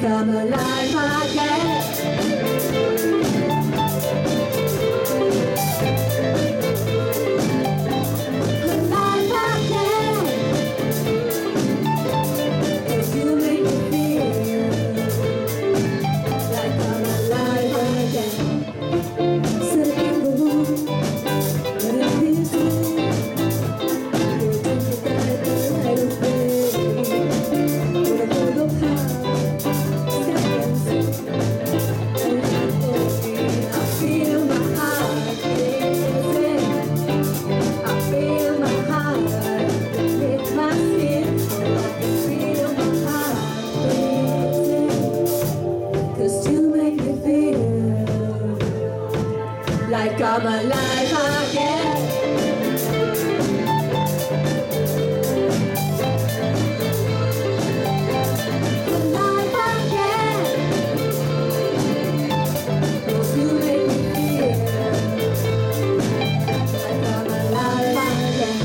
like I'm alive again. Alive again. 'Cause you make me feel like I'm alive again. Sitting in the room, but it feels good. Like I'm alive again. Alive again. 'Cause you make me feel like I'm alive again.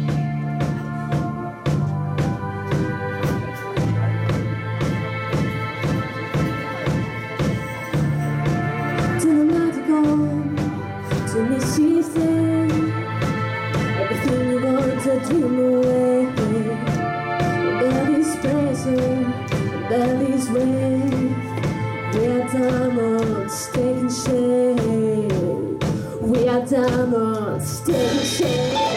Till the night's gone. To me she said, everything you want to dream away. There is pressure, there is rain. We are diamonds taking shape. We are diamonds taking shape.